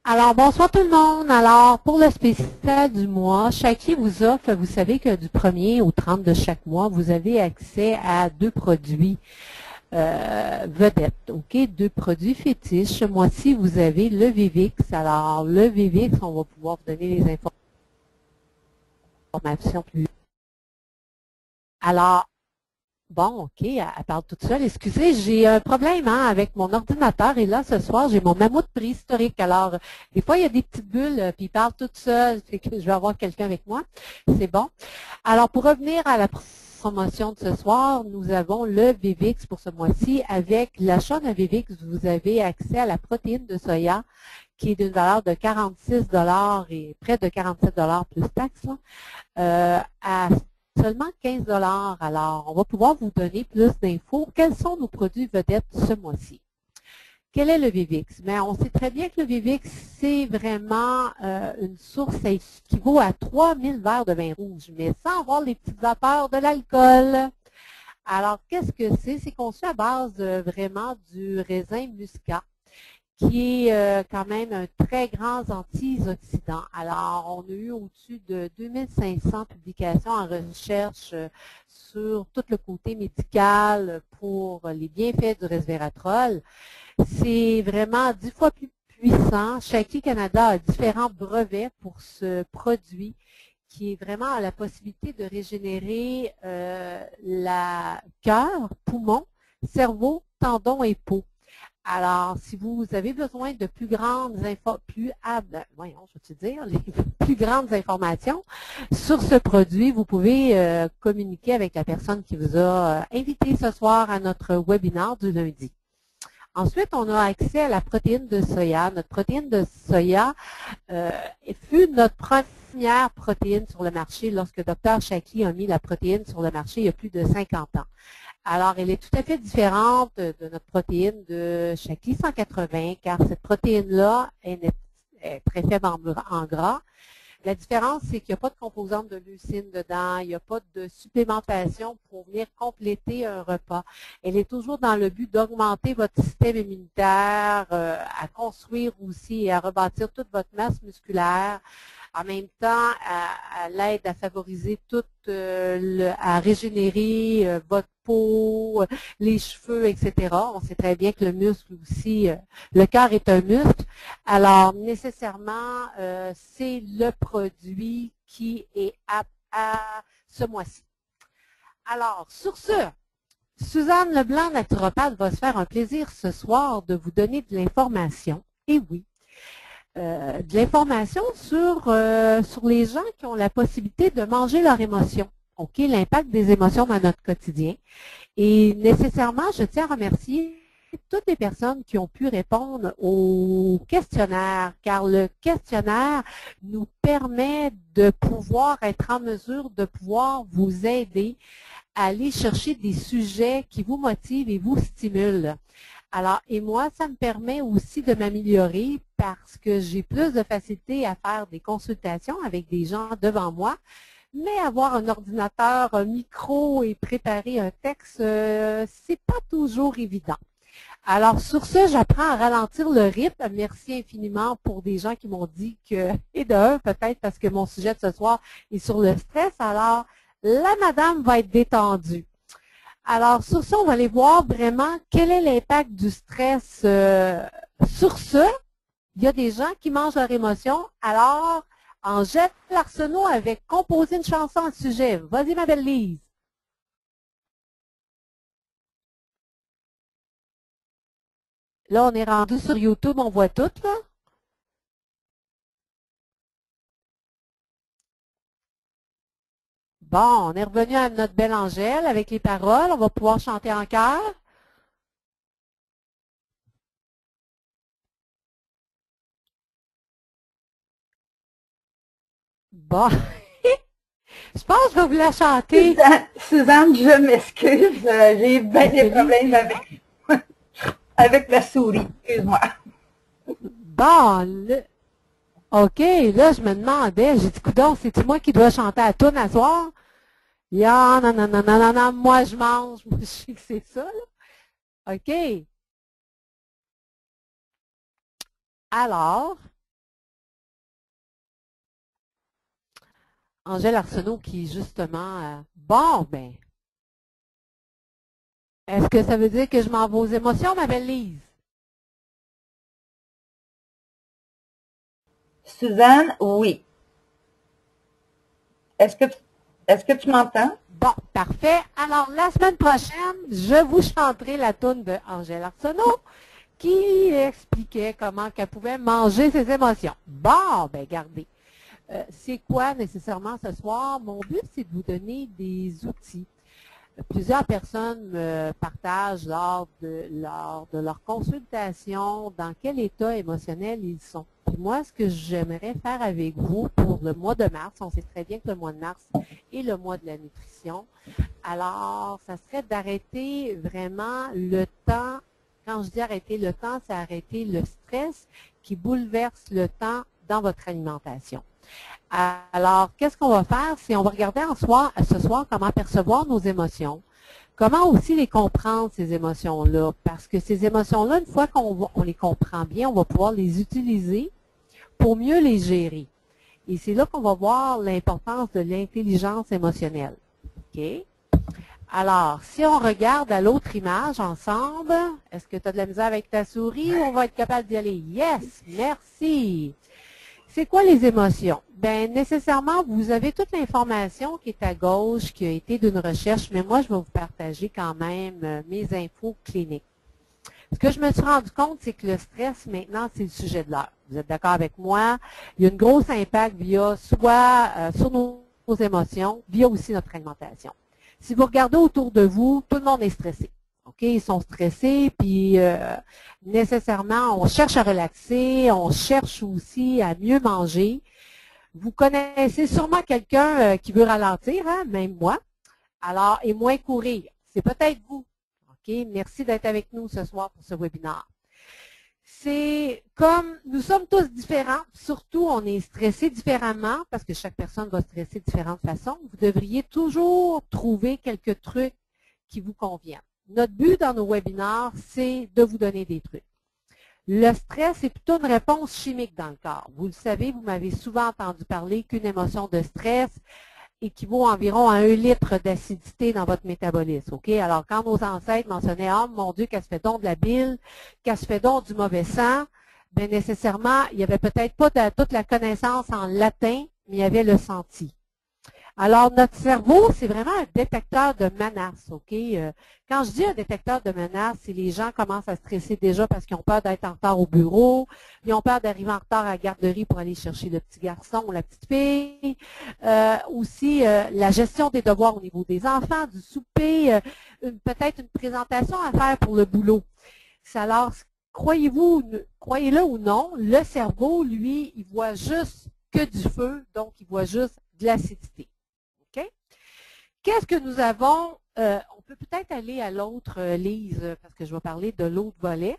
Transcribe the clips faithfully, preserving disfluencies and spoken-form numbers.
Alors, bonsoir tout le monde. Alors, pour le spécial du mois, Shaklee vous offre, vous savez que du premier au trente de chaque mois, vous avez accès à deux produits euh, vedettes, ok? Deux produits fétiches. Ce mois-ci, vous avez le Vivix. Alors, le Vivix, on va pouvoir vous donner les informations plus. Alors, bon, OK, elle, elle parle toute seule. Excusez, j'ai un problème hein, avec mon ordinateur et là, ce soir, j'ai mon mammouth préhistorique. Alors, des fois, il y a des petites bulles, euh, puis il parle toute seule, fait que je vais avoir quelqu'un avec moi. C'est bon. Alors, pour revenir à la promotion de ce soir, nous avons le Vivix pour ce mois-ci. Avec l'achat d'un Vivix, vous avez accès à la protéine de soya qui est d'une valeur de quarante-six dollars et près de quarante-sept dollars plus taxes, là, euh, à seulement quinze dollars. Alors, on va pouvoir vous donner plus d'infos. Quels sont nos produits vedettes ce mois-ci? Quel est le Vivix? Bien, on sait très bien que le Vivix, c'est vraiment euh, une source qui équivaut à trois mille verres de vin rouge, mais sans avoir les petites vapeurs de l'alcool. Alors, qu'est-ce que c'est? C'est conçu à base euh, vraiment du raisin muscat, qui est euh, quand même un très grand antioxydant. Alors, on a eu au-dessus de deux mille cinq cents publications en recherche euh, sur tout le côté médical pour les bienfaits du resveratrol. C'est vraiment dix fois plus puissant. Shaklee Canada a différents brevets pour ce produit qui est vraiment la possibilité de régénérer euh, la cœur, poumon, cerveau, tendons et peau. Alors, si vous avez besoin de plus grandes infos, plus ah, ben, voyons, je veux te dire, les plus grandes informations sur ce produit, vous pouvez euh, communiquer avec la personne qui vous a euh, invité ce soir à notre webinaire du lundi. Ensuite, on a accès à la protéine de soya. Notre protéine de soya euh, fut notre première protéine sur le marché lorsque docteur Shaklee a mis la protéine sur le marché il y a plus de cinquante ans. Alors, elle est tout à fait différente de notre protéine de Shaklee cent quatre-vingts, car cette protéine-là est, est très faible en, en gras. La différence, c'est qu'il n'y a pas de composante de leucine dedans, il n'y a pas de supplémentation pour venir compléter un repas. Elle est toujours dans le but d'augmenter votre système immunitaire, euh, à construire aussi et à rebâtir toute votre masse musculaire. En même temps, elle aide à favoriser toute, euh, le, à régénérer euh, votre peau, les cheveux, et cetera. On sait très bien que le muscle aussi, euh, le cœur est un muscle. Alors, nécessairement, euh, c'est le produit qui est apte à ce mois-ci. Alors, sur ce, Suzanne Leblanc, naturopathe, va se faire un plaisir ce soir de vous donner de l'information. Et oui, Euh, de l'information sur, euh, sur les gens qui ont la possibilité de manger leurs émotions. OK, l'impact des émotions dans notre quotidien. Et nécessairement, je tiens à remercier toutes les personnes qui ont pu répondre au questionnaire, car le questionnaire nous permet de pouvoir être en mesure de pouvoir vous aider à aller chercher des sujets qui vous motivent et vous stimulent. Alors, et moi, ça me permet aussi de m'améliorer parce que j'ai plus de facilité à faire des consultations avec des gens devant moi, mais avoir un ordinateur, un micro et préparer un texte, euh, c'est pas toujours évident. Alors, sur ce, j'apprends à ralentir le rythme. Merci infiniment pour des gens qui m'ont dit que, et de un, peut-être parce que mon sujet de ce soir est sur le stress, alors la madame va être détendue. Alors, sur ça, on va aller voir vraiment quel est l'impact du stress euh, sur ce. Il y a des gens qui mangent leur émotion. Alors, Angèle Arsenault avait composé une chanson à ce sujet. Vas-y, ma belle Lise. Là, on est rendu sur YouTube, on voit tout, là. Bon, on est revenu à notre belle Angèle avec les paroles. On va pouvoir chanter en chœur. Bon. Je pense que je vais vous la chanter. Suzanne, Suzanne, je m'excuse. euh, J'ai bien des problèmes avec, avec la souris. Excuse-moi. Bon, le- OK, là, je me demandais, j'ai dit, coudonc, c'est-tu moi qui dois chanter à tourne à soir? Ya, non, non, non, non, non, non, moi, je mange. Moi, je sais que c'est ça, là. OK. Alors, Angèle Arsenault qui, justement, euh, bon, ben, est-ce que ça veut dire que je m'en vais aux émotions, ma belle Lise? Suzanne, oui. Est-ce que, est-ce que tu m'entends? Bon, parfait. Alors, la semaine prochaine, je vous chanterai la toune de Angèle Arsenault qui expliquait comment qu'elle pouvait manger ses émotions. Bon, ben, gardez. Euh, c'est quoi nécessairement ce soir? Mon but, c'est de vous donner des outils. Plusieurs personnes me partagent lors de, lors de leur consultation dans quel état émotionnel ils sont. Puis moi, ce que j'aimerais faire avec vous pour le mois de mars, on sait très bien que le mois de mars est le mois de la nutrition, alors ça serait d'arrêter vraiment le temps. Quand je dis arrêter le temps, c'est arrêter le stress qui bouleverse le temps dans votre alimentation. Alors, qu'est-ce qu'on va faire? C'est on va regarder en soir, ce soir comment percevoir nos émotions, comment aussi les comprendre, ces émotions-là, parce que ces émotions-là, une fois qu'on on les comprend bien, on va pouvoir les utiliser pour mieux les gérer. Et c'est là qu'on va voir l'importance de l'intelligence émotionnelle. OK? Alors, si on regarde à l'autre image ensemble, est-ce que tu as de la misère avec ta souris ou on va être capable d'y aller? Yes! Merci! C'est quoi les émotions? Bien, nécessairement, vous avez toute l'information qui est à gauche, qui a été d'une recherche, mais moi, je vais vous partager quand même euh, mes infos cliniques. Ce que je me suis rendu compte, c'est que le stress, maintenant, c'est le sujet de l'heure. Vous êtes d'accord avec moi? Il y a une grosse impact via soit euh, sur nos, nos émotions, via aussi notre alimentation. Si vous regardez autour de vous, tout le monde est stressé. OK, ils sont stressés, puis euh, nécessairement, on cherche à relaxer, on cherche aussi à mieux manger. Vous connaissez sûrement quelqu'un euh, qui veut ralentir, hein, même moi, alors, et moins courir. C'est peut-être vous. OK, merci d'être avec nous ce soir pour ce webinaire. C'est comme, nous sommes tous différents, surtout on est stressé différemment, parce que chaque personne va stresser de différentes façons. Vous devriez toujours trouver quelques trucs qui vous conviennent. Notre but dans nos webinaires, c'est de vous donner des trucs. Le stress est plutôt une réponse chimique dans le corps. Vous le savez, vous m'avez souvent entendu parler qu'une émotion de stress équivaut environ à un litre d'acidité dans votre métabolisme. OK? Alors, quand nos ancêtres mentionnaient « Oh mon Dieu, qu'elle se fait donc de la bile, qu'elle se fait donc du mauvais sang », bien nécessairement, il n'y avait peut-être pas de, toute la connaissance en latin, mais il y avait le senti. Alors, notre cerveau, c'est vraiment un détecteur de menaces, OK? Euh, quand je dis un détecteur de menaces, c'est les gens commencent à stresser déjà parce qu'ils ont peur d'être en retard au bureau, ils ont peur d'arriver en retard à la garderie pour aller chercher le petit garçon ou la petite fille. Euh, aussi, euh, la gestion des devoirs au niveau des enfants, du souper, euh, peut-être une présentation à faire pour le boulot. Alors, croyez-vous, croyez-le ou non, le cerveau, lui, il voit juste que du feu, donc il voit juste de l'acidité. Qu'est-ce que nous avons? Euh, on peut peut-être aller à l'autre euh, Lise, parce que je vais parler de l'autre volet.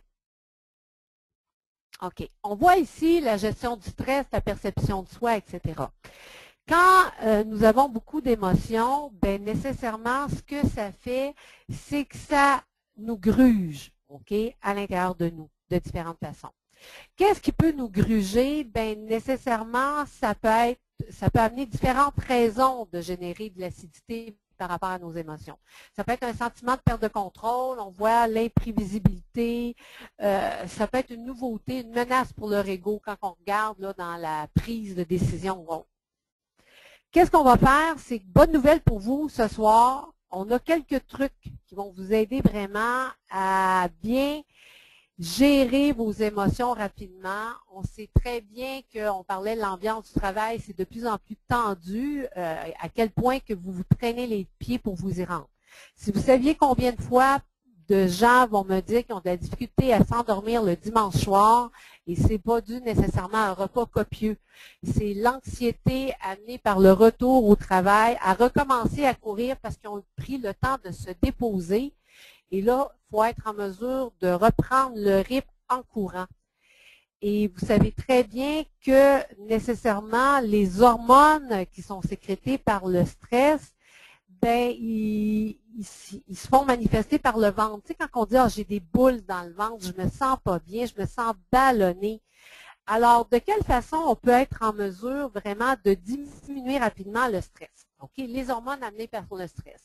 OK. On voit ici la gestion du stress, la perception de soi, et cetera. Quand euh, nous avons beaucoup d'émotions, bien nécessairement, ce que ça fait, c'est que ça nous gruge, OK, à l'intérieur de nous, de différentes façons. Qu'est-ce qui peut nous gruger? Bien, nécessairement, ça peut être, ça peut amener différentes raisons de générer de l'acidité par rapport à nos émotions. Ça peut être un sentiment de perte de contrôle, on voit l'imprévisibilité, euh, ça peut être une nouveauté, une menace pour leur ego quand on regarde là, dans la prise de décision. Qu'est-ce qu'on va faire? C'est bonne nouvelle pour vous ce soir. On a quelques trucs qui vont vous aider vraiment à bien gérer vos émotions rapidement. On sait très bien qu'on parlait de l'ambiance du travail, c'est de plus en plus tendu, euh, à quel point que vous vous traînez les pieds pour vous y rendre. Si vous saviez combien de fois de gens vont me dire qu'ils ont de la difficulté à s'endormir le dimanche soir, et c'est pas dû nécessairement à un repas copieux. C'est l'anxiété amenée par le retour au travail, à recommencer à courir parce qu'ils ont pris le temps de se déposer. Et là, il faut être en mesure de reprendre le rythme en courant. Et vous savez très bien que nécessairement, les hormones qui sont sécrétées par le stress, ben, ils, ils, ils se font manifester par le ventre. Tu sais, quand on dit oh, « j'ai des boules dans le ventre, je me sens pas bien, je me sens ballonnée », Alors, de quelle façon on peut être en mesure vraiment de diminuer rapidement le stress? OK? Les hormones amenées par le stress.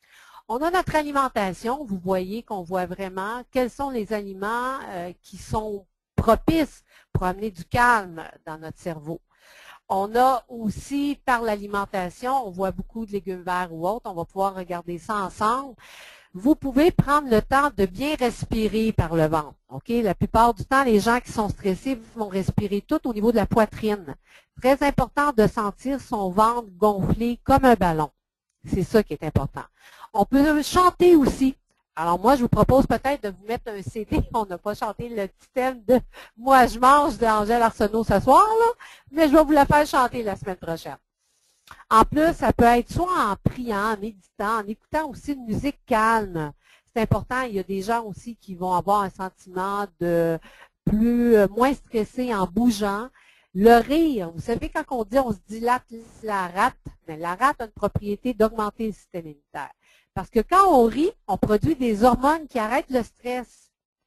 On a notre alimentation. Vous voyez qu'on voit vraiment quels sont les aliments euh, qui sont propices pour amener du calme dans notre cerveau. On a aussi, par l'alimentation, on voit beaucoup de légumes verts ou autres. On va pouvoir regarder ça ensemble. Vous pouvez prendre le temps de bien respirer par le ventre. OK? La plupart du temps, les gens qui sont stressés vont respirer tout au niveau de la poitrine. Très important de sentir son ventre gonfler comme un ballon. C'est ça qui est important. On peut chanter aussi. Alors moi, je vous propose peut-être de vous mettre un C D. On n'a pas chanté le petit thème de « Moi, je mange » d'Angèle Arsenault ce soir, là, mais je vais vous la faire chanter la semaine prochaine. En plus, ça peut être soit en priant, en méditant, en écoutant aussi une musique calme. C'est important, il y a des gens aussi qui vont avoir un sentiment de plus moins stressé en bougeant. Le rire, vous savez, quand on dit on se dilate la rate, mais la rate a une propriété d'augmenter le système immunitaire. Parce que quand on rit, on produit des hormones qui arrêtent le stress.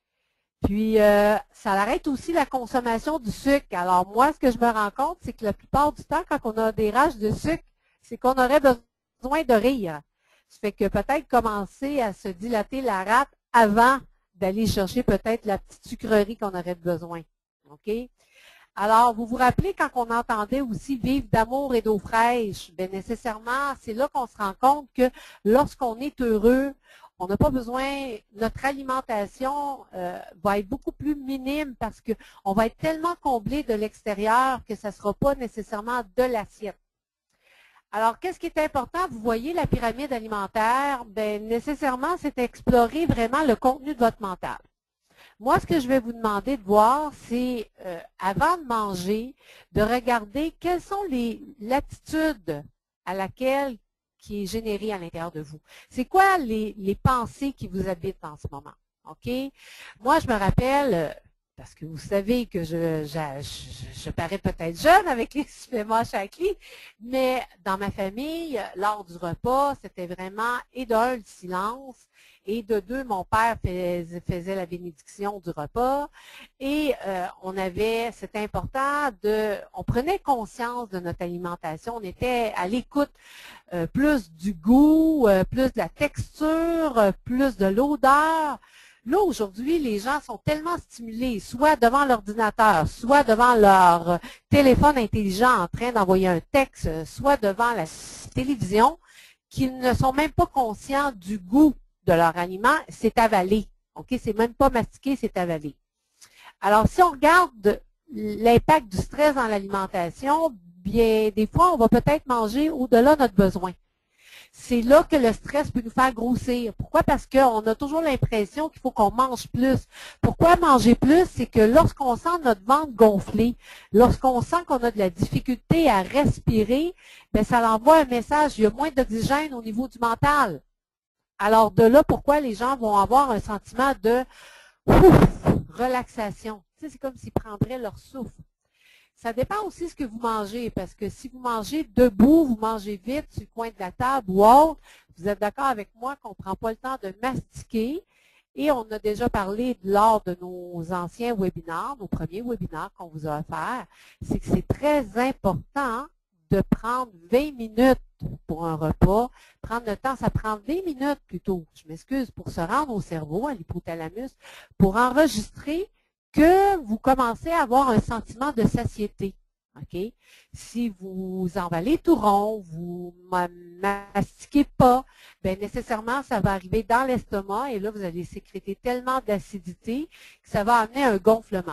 Puis, euh, ça arrête aussi la consommation du sucre. Alors, moi, ce que je me rends compte, c'est que la plupart du temps, quand on a des rages de sucre, c'est qu'on aurait besoin de rire. Ça fait que peut-être commencer à se dilater la rate avant d'aller chercher peut-être la petite sucrerie qu'on aurait besoin. OK? Alors, vous vous rappelez quand on entendait aussi « vivre d'amour et d'eau fraîche », bien nécessairement, c'est là qu'on se rend compte que lorsqu'on est heureux, on n'a pas besoin, notre alimentation euh, va être beaucoup plus minime parce qu'on va être tellement comblé de l'extérieur que ça ne sera pas nécessairement de l'assiette. Alors, qu'est-ce qui est important? Vous voyez la pyramide alimentaire, bien nécessairement, c'est explorer vraiment le contenu de votre mental. Moi, ce que je vais vous demander de voir, c'est, euh, avant de manger, de regarder quelles sont les l'attitude à laquelle qui est générée à l'intérieur de vous. C'est quoi les, les pensées qui vous habitent en ce moment? OK? Moi, je me rappelle, parce que vous savez que je, je, je, je parais peut-être jeune avec les suppléments Shaklee, mais dans ma famille, lors du repas, c'était vraiment, et d'un, le silence, et de deux, mon père faisait, faisait la bénédiction du repas. Et euh, on avait, c'était important, de, on prenait conscience de notre alimentation. On était à l'écoute euh, plus du goût, euh, plus de la texture, euh, plus de l'odeur. Là, aujourd'hui, les gens sont tellement stimulés, soit devant l'ordinateur, soit devant leur téléphone intelligent en train d'envoyer un texte, soit devant la télévision, qu'ils ne sont même pas conscients du goût de leur aliment, c'est avalé. OK? C'est même pas mastiqué, c'est avalé. Alors, si on regarde l'impact du stress dans l'alimentation, bien, des fois, on va peut-être manger au-delà de notre besoin. C'est là que le stress peut nous faire grossir. Pourquoi? Parce qu'on a toujours l'impression qu'il faut qu'on mange plus. Pourquoi manger plus? C'est que lorsqu'on sent notre ventre gonfler, lorsqu'on sent qu'on a de la difficulté à respirer, bien, ça envoie un message, il y a moins d'oxygène au niveau du mental. Alors, de là, pourquoi les gens vont avoir un sentiment de ouf, relaxation. Tu sais, c'est comme s'ils prendraient leur souffle. Ça dépend aussi de ce que vous mangez, parce que si vous mangez debout, vous mangez vite sur le coin de la table ou autre, vous êtes d'accord avec moi qu'on ne prend pas le temps de mastiquer. Et on a déjà parlé lors de nos anciens webinaires, nos premiers webinaires qu'on vous a offerts, c'est que c'est très important de prendre vingt minutes pour un repas. Prendre le temps, ça prend vingt minutes plutôt, je m'excuse, pour se rendre au cerveau, à l'hypothalamus, pour enregistrer que vous commencez à avoir un sentiment de satiété. OK? Si vous envalez tout rond, vous ne mastiquez pas, bien nécessairement, ça va arriver dans l'estomac et là, vous allez sécréter tellement d'acidité que ça va amener un gonflement.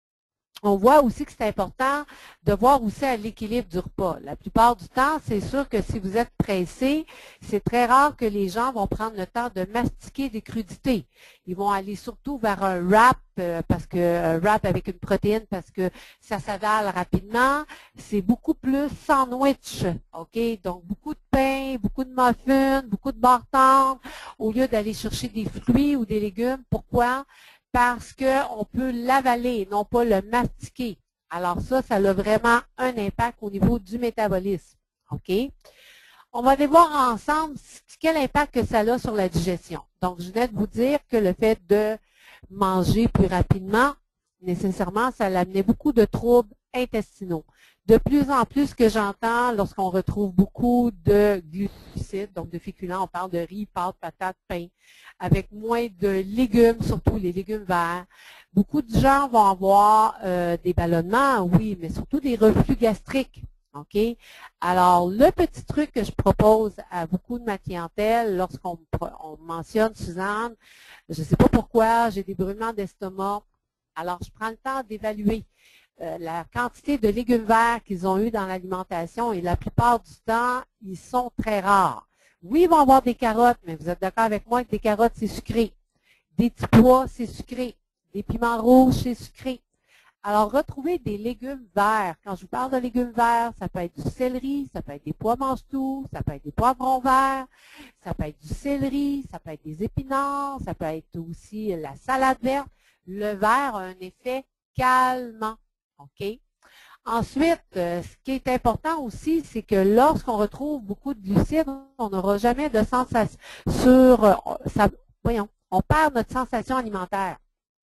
On voit aussi que c'est important de voir aussi à l'équilibre du repas. La plupart du temps, c'est sûr que si vous êtes pressé, c'est très rare que les gens vont prendre le temps de mastiquer des crudités. Ils vont aller surtout vers un wrap, euh, parce que un wrap avec une protéine, parce que ça s'avale rapidement. C'est beaucoup plus sandwich, OK? Donc, beaucoup de pain, beaucoup de muffins, beaucoup de beurre tendre, au lieu d'aller chercher des fruits ou des légumes. Pourquoi? Parce qu'on peut l'avaler, non pas le mastiquer. Alors ça, ça a vraiment un impact au niveau du métabolisme. OK? On va aller voir ensemble quel impact que ça a sur la digestion. Donc, je venais de vous dire que le fait de manger plus rapidement nécessairement, ça l'amenait beaucoup de troubles intestinaux. De plus en plus, ce que j'entends lorsqu'on retrouve beaucoup de glucides, donc de féculents, on parle de riz, pâtes, patates, pain, avec moins de légumes, surtout les légumes verts. Beaucoup de gens vont avoir euh, des ballonnements, oui, mais surtout des reflux gastriques. OK? Alors, le petit truc que je propose à beaucoup de ma clientèle, lorsqu'on on mentionne Suzanne, je ne sais pas pourquoi, j'ai des brûlements d'estomac, alors je prends le temps d'évaluer euh, la quantité de légumes verts qu'ils ont eu dans l'alimentation et la plupart du temps, ils sont très rares. Oui, ils vont avoir des carottes, mais vous êtes d'accord avec moi que des carottes, c'est sucré. Des petits pois, c'est sucré. Des piments rouges, c'est sucré. Alors, retrouvez des légumes verts. Quand je vous parle de légumes verts, ça peut être du céleri, ça peut être des pois mange-tout, ça peut être des poivrons verts, ça peut être du céleri, ça peut être des épinards, ça peut être aussi la salade verte. Le vert a un effet calmant. OK? Ensuite, euh, ce qui est important aussi, c'est que lorsqu'on retrouve beaucoup de glucides, on n'aura jamais de sensation sur, euh, ça, voyons, on perd notre sensation alimentaire.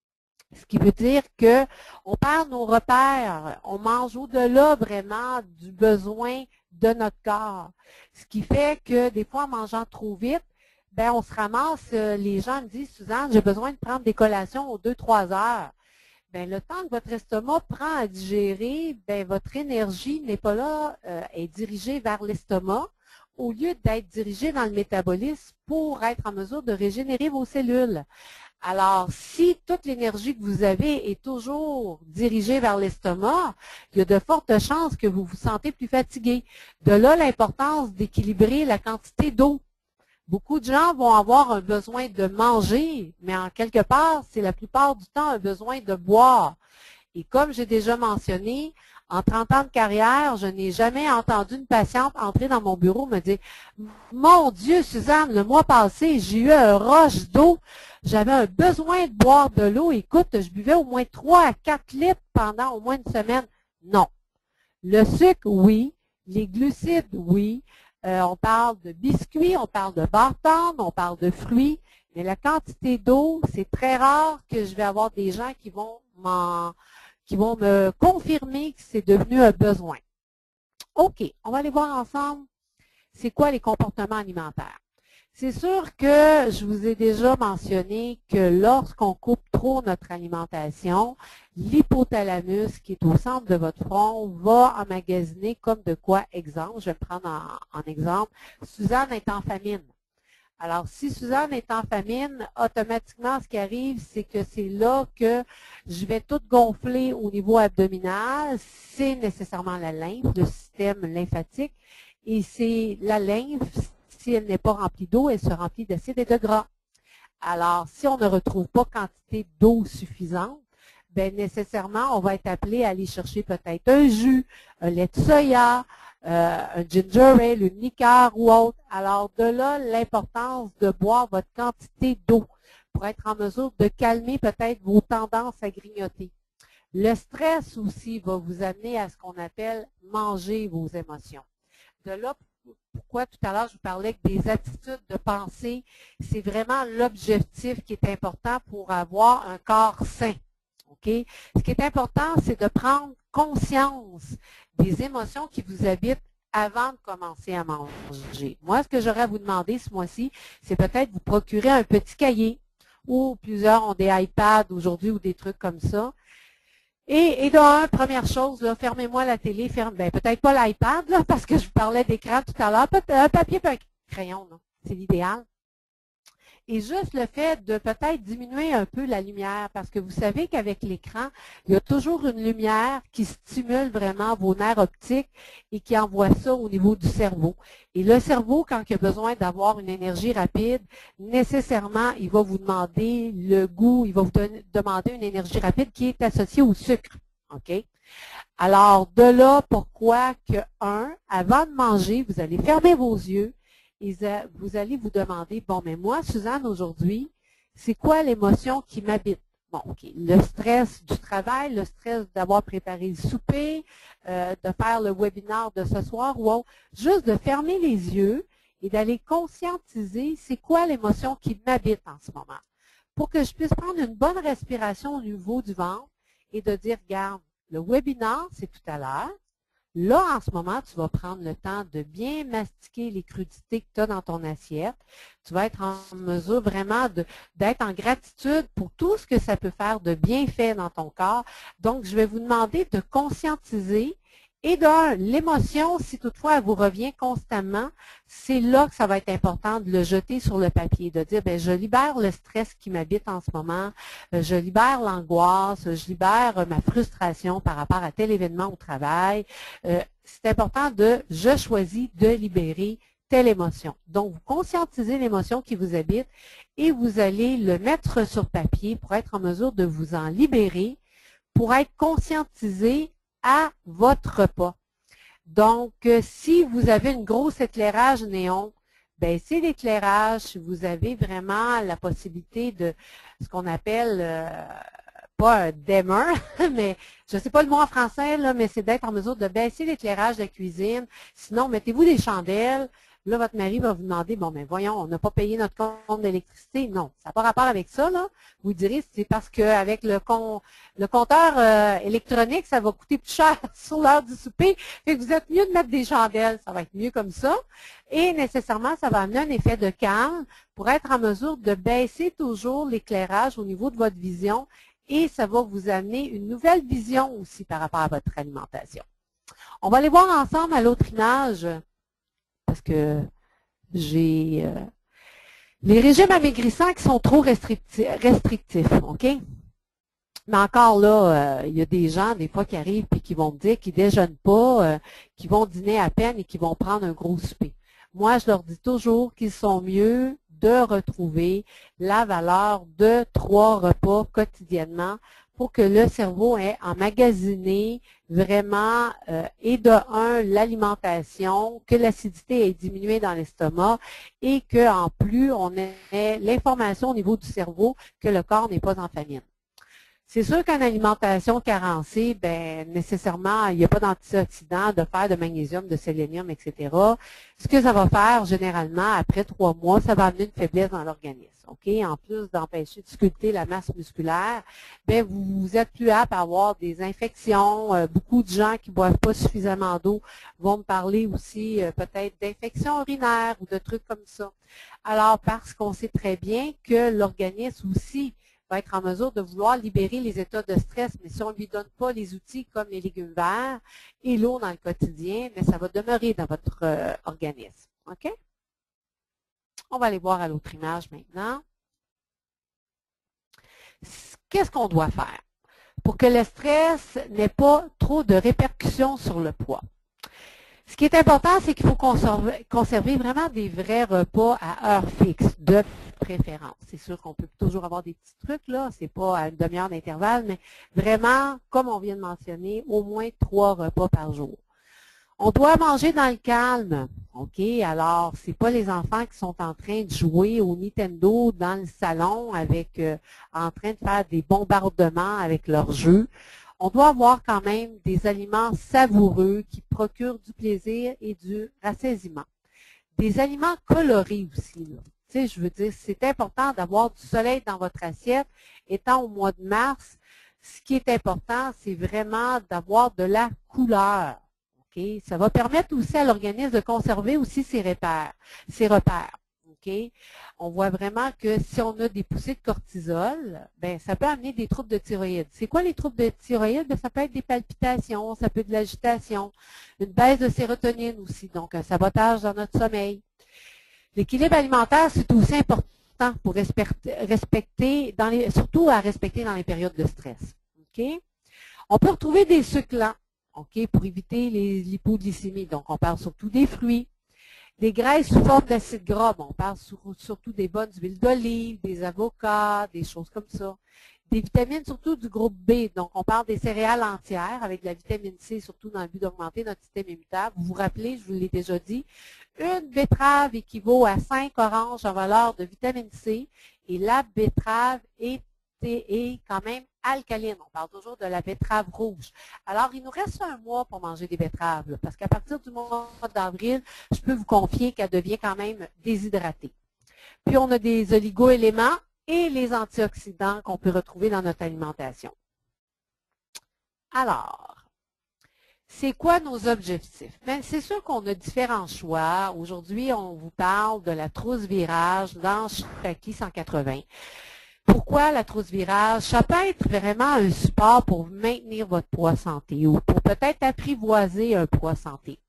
Ce qui veut dire qu'on perd nos repères, on mange au-delà vraiment du besoin de notre corps. Ce qui fait que des fois, en mangeant trop vite, ben on se ramasse, les gens me disent, Suzanne, j'ai besoin de prendre des collations aux deux trois heures. Ben, le temps que votre estomac prend à digérer, ben, votre énergie n'est pas là, euh, est dirigée vers l'estomac au lieu d'être dirigée dans le métabolisme pour être en mesure de régénérer vos cellules. Alors, si toute l'énergie que vous avez est toujours dirigée vers l'estomac, il y a de fortes chances que vous vous sentez plus fatigué. De là, l'importance d'équilibrer la quantité d'eau. Beaucoup de gens vont avoir un besoin de manger, mais en quelque part, c'est la plupart du temps un besoin de boire. Et comme j'ai déjà mentionné, en trente ans de carrière, je n'ai jamais entendu une patiente entrer dans mon bureau me dire « Mon Dieu, Suzanne, le mois passé, j'ai eu un rush d'eau. J'avais un besoin de boire de l'eau. Écoute, je buvais au moins trois à quatre litres pendant au moins une semaine. » Non. Le sucre, oui. Les glucides, oui. Euh, on parle de biscuits, on parle de beurre tendre, on parle de fruits. Mais la quantité d'eau, c'est très rare que je vais avoir des gens qui vont m'en... qui vont me confirmer que c'est devenu un besoin. OK, on va aller voir ensemble c'est quoi les comportements alimentaires. C'est sûr que je vous ai déjà mentionné que lorsqu'on coupe trop notre alimentation, l'hypothalamus qui est au centre de votre front va emmagasiner comme de quoi, exemple, je vais me prendre en, en exemple, Suzanne est en famine. Alors, si Suzanne est en famine, automatiquement, ce qui arrive, c'est que c'est là que je vais tout gonfler au niveau abdominal. C'est nécessairement la lymphe, le système lymphatique. Et c'est la lymphe, si elle n'est pas remplie d'eau, elle se remplit d'acide et de gras. Alors, si on ne retrouve pas quantité d'eau suffisante, bien nécessairement, on va être appelé à aller chercher peut-être un jus, un lait de soya, Euh, un ginger ale, une liqueur ou autre. Alors, de là, l'importance de boire votre quantité d'eau pour être en mesure de calmer peut-être vos tendances à grignoter. Le stress aussi va vous amener à ce qu'on appelle manger vos émotions. De là, pourquoi tout à l'heure je vous parlais que des attitudes de pensée, c'est vraiment l'objectif qui est important pour avoir un corps sain. Okay? Ce qui est important, c'est de prendre conscience des émotions qui vous habitent avant de commencer à manger. Moi, ce que j'aurais à vous demander ce mois-ci, c'est peut-être vous procurer un petit cahier ou plusieurs ont des iPads aujourd'hui ou des trucs comme ça. Et, et d'un, première chose, là, fermez-moi la télé, ferme, ben, peut-être pas l'iPad, là, parce que je vous parlais d'écran tout à l'heure, un papier et un crayon, c'est l'idéal. Et juste le fait de peut-être diminuer un peu la lumière, parce que vous savez qu'avec l'écran, il y a toujours une lumière qui stimule vraiment vos nerfs optiques et qui envoie ça au niveau du cerveau. Et le cerveau, quand il a besoin d'avoir une énergie rapide, nécessairement, il va vous demander le goût, il va vous donner, demander une énergie rapide qui est associée au sucre. OK? Alors, de là, pourquoi que, un, avant de manger, vous allez fermer vos yeux, et vous allez vous demander, bon, mais moi, Suzanne, aujourd'hui, c'est quoi l'émotion qui m'habite? Bon, OK, le stress du travail, le stress d'avoir préparé le souper, euh, de faire le webinaire de ce soir ou autre, juste de fermer les yeux et d'aller conscientiser c'est quoi l'émotion qui m'habite en ce moment. Pour que je puisse prendre une bonne respiration au niveau du ventre et de dire, regarde, le webinaire, c'est tout à l'heure. Là, en ce moment, tu vas prendre le temps de bien mastiquer les crudités que tu as dans ton assiette. Tu vas être en mesure vraiment d'être en gratitude pour tout ce que ça peut faire de bienfait dans ton corps. Donc, je vais vous demander de conscientiser. Et d'un, l'émotion, si toutefois elle vous revient constamment, c'est là que ça va être important de le jeter sur le papier, de dire, bien, je libère le stress qui m'habite en ce moment, je libère l'angoisse, je libère ma frustration par rapport à tel événement au travail. Euh, c'est important de, je choisis de libérer telle émotion. Donc, vous conscientisez l'émotion qui vous habite et vous allez le mettre sur papier pour être en mesure de vous en libérer, pour être conscientisé à votre repas. Donc, euh, si vous avez une grosse éclairage néon, baissez l'éclairage. Si vous avez vraiment la possibilité de ce qu'on appelle, euh, pas un dimmer, mais je ne sais pas le mot en français, là, mais c'est d'être en mesure de baisser l'éclairage de la cuisine. Sinon, mettez-vous des chandelles. Là, votre mari va vous demander, bon, mais voyons, on n'a pas payé notre compte d'électricité. Non, ça n'a pas rapport avec ça, là. Vous direz, c'est parce qu'avec le, con, le compteur euh, électronique, ça va coûter plus cher sur l'heure du souper. Fait que vous êtes mieux de mettre des chandelles. Ça va être mieux comme ça. Et nécessairement, ça va amener un effet de calme pour être en mesure de baisser toujours l'éclairage au niveau de votre vision. Et ça va vous amener une nouvelle vision aussi par rapport à votre alimentation. On va aller voir ensemble à l'autre image. Parce que j'ai euh, les régimes amaigrissants qui sont trop restrictifs, restrictifs, OK? Mais encore là, euh, il y a des gens, des fois, qui arrivent et qui vont me dire qu'ils ne déjeunent pas, euh, qui vont dîner à peine et qui vont prendre un gros souper. Moi, je leur dis toujours qu'ils sont mieux de retrouver la valeur de trois repas quotidiennement pour que le cerveau ait emmagasiné vraiment, euh, et de un, l'alimentation, que l'acidité ait diminué dans l'estomac et qu'en plus, on ait l'information au niveau du cerveau que le corps n'est pas en famine. C'est sûr qu'en alimentation carencée, ben, nécessairement, il n'y a pas d'antioxydants, de fer, de magnésium, de sélénium, et cetera. Ce que ça va faire, généralement, après trois mois, ça va amener une faiblesse dans l'organisme. OK? En plus d'empêcher de sculpter la masse musculaire, ben, vous, vous êtes plus apte à avoir des infections. Euh, beaucoup de gens qui ne boivent pas suffisamment d'eau vont me parler aussi euh, peut-être d'infections urinaires ou de trucs comme ça. Alors, parce qu'on sait très bien que l'organisme aussi va être en mesure de vouloir libérer les états de stress, mais si on ne lui donne pas les outils comme les légumes verts et l'eau dans le quotidien, mais ça va demeurer dans votre euh, organisme. OK? On va aller voir à l'autre image maintenant. Qu'est-ce qu'on doit faire pour que le stress n'ait pas trop de répercussions sur le poids? Ce qui est important, c'est qu'il faut conserver, conserver vraiment des vrais repas à heure fixe, de préférence. C'est sûr qu'on peut toujours avoir des petits trucs, là, c'est pas à une demi-heure d'intervalle, mais vraiment, comme on vient de mentionner, au moins trois repas par jour. On doit manger dans le calme, OK? Alors, c'est pas les enfants qui sont en train de jouer au Nintendo dans le salon avec, euh, en train de faire des bombardements avec leurs jeux. On doit avoir quand même des aliments savoureux qui procurent du plaisir et du rassasiement. Des aliments colorés aussi, là. Tu sais, je veux dire, c'est important d'avoir du soleil dans votre assiette. Étant au mois de mars, ce qui est important, c'est vraiment d'avoir de la couleur. OK? Ça va permettre aussi à l'organisme de conserver aussi ses repères. Ses repères. OK? On voit vraiment que si on a des poussées de cortisol, ben ça peut amener des troubles de thyroïde. C'est quoi les troubles de thyroïde? Ben, ça peut être des palpitations, ça peut être de l'agitation, une baisse de sérotonine aussi, donc un sabotage dans notre sommeil. L'équilibre alimentaire, c'est aussi important pour respecter, dans les, surtout à respecter dans les périodes de stress. Okay? On peut retrouver des sucres lents, okay, pour éviter les l'hypoglycémie. Donc, on parle surtout des fruits. Des graisses sous forme d'acide gras, bon, on parle surtout des bonnes huiles d'olive, des avocats, des choses comme ça. Des vitamines, surtout du groupe B, donc on parle des céréales entières avec de la vitamine C, surtout dans le but d'augmenter notre système immunitaire. Vous vous rappelez, je vous l'ai déjà dit, une betterave équivaut à cinq oranges en valeur de vitamine C et la betterave est, est quand même alcaline. On parle toujours de la betterave rouge. Alors, il nous reste un mois pour manger des betteraves, là, parce qu'à partir du mois d'avril, je peux vous confier qu'elle devient quand même déshydratée. Puis, on a des oligo-éléments et les antioxydants qu'on peut retrouver dans notre alimentation. Alors, c'est quoi nos objectifs? Bien, c'est sûr qu'on a différents choix. Aujourd'hui, on vous parle de la trousse virage dans Shakti cent quatre-vingts. Pourquoi la trousse virage? Ça peut être vraiment un support pour maintenir votre poids santé ou pour peut-être apprivoiser un poids santé.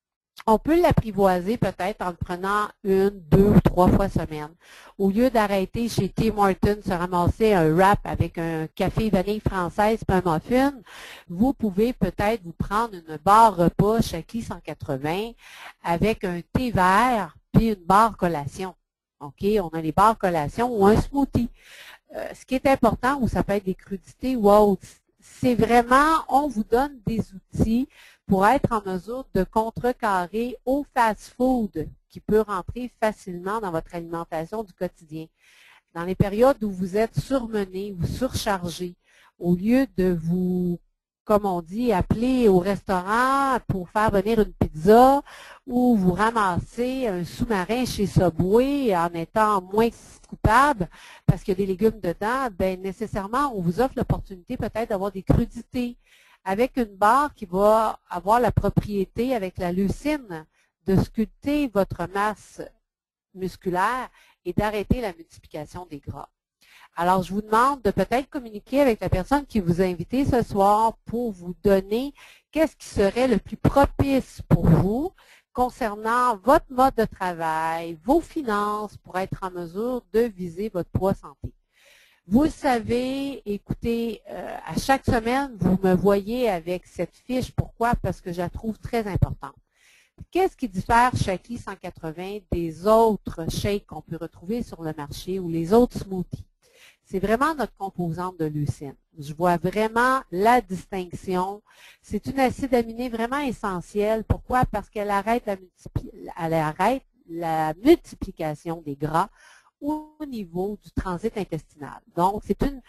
On peut l'apprivoiser peut-être en le prenant une, deux ou trois fois semaine. Au lieu d'arrêter chez Tim Hortons, se ramasser un wrap avec un café vanille française et un muffin, vous pouvez peut-être vous prendre une barre repas Shakti cent quatre-vingts avec un thé vert puis une barre collation. OK? On a les barres collation ou un smoothie. Euh, ce qui est important, ou ça peut être des crudités ou autre, c'est vraiment, on vous donne des outils pour être en mesure de contrecarrer au fast-food qui peut rentrer facilement dans votre alimentation du quotidien. Dans les périodes où vous êtes surmené ou surchargé, au lieu de vous, comme on dit, appeler au restaurant pour faire venir une pizza ou vous ramasser un sous-marin chez Subway en étant moins coupable parce qu'il y a des légumes dedans, bien nécessairement, on vous offre l'opportunité peut-être d'avoir des crudités avec une barre qui va avoir la propriété avec la leucine de sculpter votre masse musculaire et d'arrêter la multiplication des gras. Alors, je vous demande de peut-être communiquer avec la personne qui vous a invité ce soir pour vous donner qu'est-ce qui serait le plus propice pour vous concernant votre mode de travail, vos finances pour être en mesure de viser votre poids santé. Vous le savez, écoutez, euh, à chaque semaine, vous me voyez avec cette fiche. Pourquoi? Parce que je la trouve très importante. Qu'est-ce qui diffère Shakti cent quatre-vingts des autres shakes qu'on peut retrouver sur le marché ou les autres smoothies? C'est vraiment notre composante de leucine. Je vois vraiment la distinction. C'est une acide aminé vraiment essentielle. Pourquoi? Parce qu'elle arrête la, elle arrête la multiplication des gras au niveau du transit intestinal. Donc, c'est une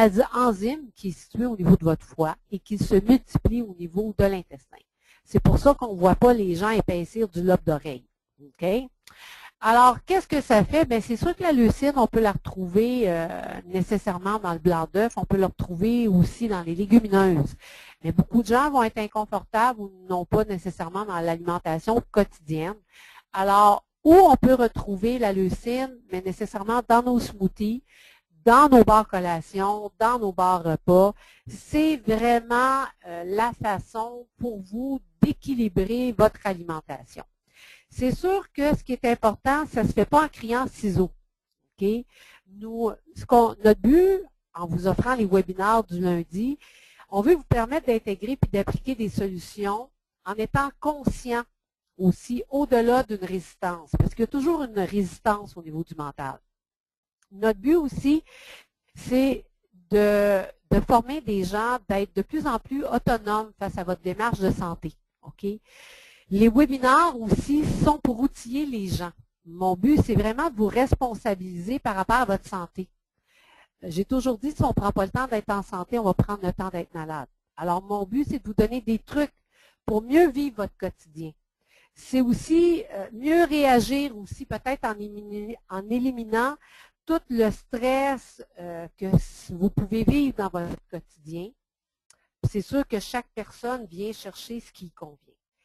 enzyme qui est située au niveau de votre foie et qui se multiplie au niveau de l'intestin. C'est pour ça qu'on ne voit pas les gens épaissir du lobe d'oreille. OK? Alors, qu'est-ce que ça fait? Bien, c'est sûr que la leucine, on peut la retrouver euh, nécessairement dans le blanc d'œuf. On peut la retrouver aussi dans les légumineuses. Mais beaucoup de gens vont être inconfortables ou non pas nécessairement dans l'alimentation quotidienne. Alors, où on peut retrouver la leucine, mais nécessairement dans nos smoothies, dans nos barres collations, dans nos barres repas, c'est vraiment euh, la façon pour vous d'équilibrer votre alimentation. C'est sûr que ce qui est important, ça ne se fait pas en criant ciseaux. Okay? Nous, ce qu'on, notre but, en vous offrant les webinaires du lundi, on veut vous permettre d'intégrer puis d'appliquer des solutions en étant conscient aussi au-delà d'une résistance, parce qu'il y a toujours une résistance au niveau du mental. Notre but aussi, c'est de, de former des gens, d'être de plus en plus autonomes face à votre démarche de santé. Okay? Les webinaires aussi sont pour outiller les gens. Mon but, c'est vraiment de vous responsabiliser par rapport à votre santé. J'ai toujours dit, si on ne prend pas le temps d'être en santé, on va prendre le temps d'être malade. Alors, mon but, c'est de vous donner des trucs pour mieux vivre votre quotidien. C'est aussi euh, mieux réagir aussi, peut-être en, en éliminant tout le stress euh, que vous pouvez vivre dans votre quotidien. C'est sûr que chaque personne vient chercher ce qui lui convient.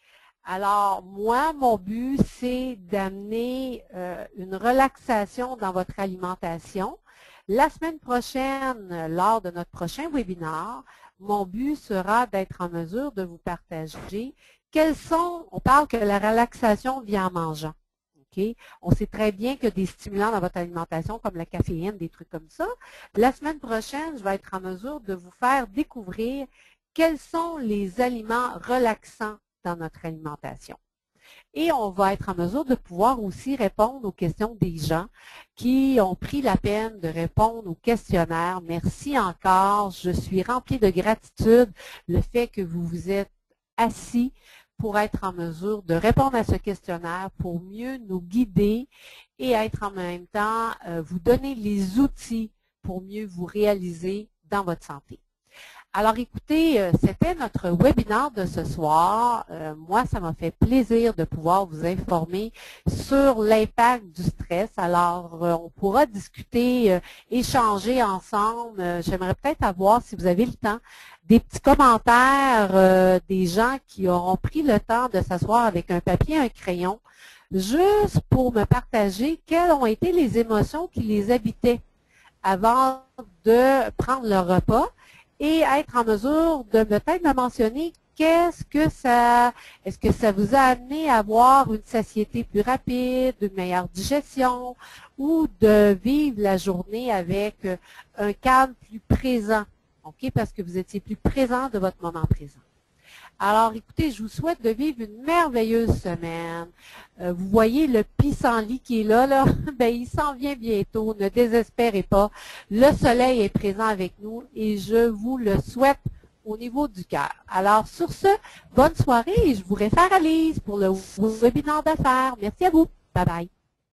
Alors, moi, mon but, c'est d'amener euh, une relaxation dans votre alimentation. La semaine prochaine, lors de notre prochain webinaire, mon but sera d'être en mesure de vous partager quels sont, on parle que la relaxation vient en mangeant. Okay? On sait très bien qu'il y a des stimulants dans votre alimentation comme la caféine, des trucs comme ça. La semaine prochaine, je vais être en mesure de vous faire découvrir quels sont les aliments relaxants dans notre alimentation. Et on va être en mesure de pouvoir aussi répondre aux questions des gens qui ont pris la peine de répondre au questionnaire. Merci encore. Je suis remplie de gratitude le fait que vous vous êtes assis pour être en mesure de répondre à ce questionnaire, pour mieux nous guider et être en même temps, euh, vous donner les outils pour mieux vous réaliser dans votre santé. Alors écoutez, euh, c'était notre webinaire de ce soir. Euh, moi, ça m'a fait plaisir de pouvoir vous informer sur l'impact du stress. Alors, euh, on pourra discuter, euh, échanger ensemble. Euh, J'aimerais peut-être avoir, si vous avez le temps, des petits commentaires euh, des gens qui auront pris le temps de s'asseoir avec un papier et un crayon, juste pour me partager quelles ont été les émotions qui les habitaient avant de prendre leur repas. Et être en mesure de peut-être me mentionner qu'est-ce que ça, est-ce que ça vous a amené à avoir une satiété plus rapide, une meilleure digestion ou de vivre la journée avec un calme plus présent, ok, parce que vous étiez plus présent de votre moment présent. Alors, écoutez, je vous souhaite de vivre une merveilleuse semaine. Euh, vous voyez le pissenlit qui est là, là, ben, il s'en vient bientôt. Ne désespérez pas. Le soleil est présent avec nous et je vous le souhaite au niveau du cœur. Alors, sur ce, bonne soirée et je vous réfère à Lise pour le webinaire d'affaires. Merci à vous. Bye bye.